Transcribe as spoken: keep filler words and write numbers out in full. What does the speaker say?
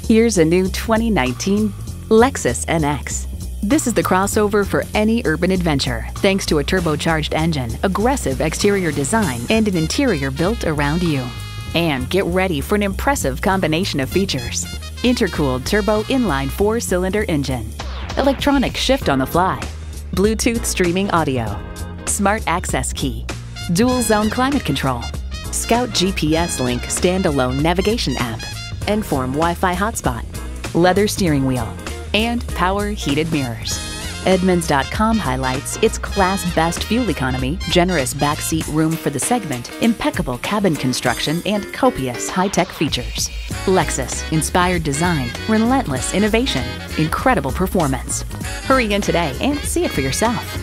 Here's a new twenty nineteen Lexus N X. This is the crossover for any urban adventure, thanks to a turbocharged engine, aggressive exterior design, and an interior built around you. And get ready for an impressive combination of features. Intercooled turbo inline four-cylinder engine, electronic shift on the fly, Bluetooth streaming audio, smart access key, dual zone climate control, Scout G P S Link standalone navigation app, Enform Wi-Fi hotspot, leather steering wheel, and power heated mirrors. Edmunds dot com highlights its class-best fuel economy, generous backseat room for the segment, impeccable cabin construction, and copious high-tech features. Lexus, inspired design, relentless innovation, incredible performance. Hurry in today and see it for yourself.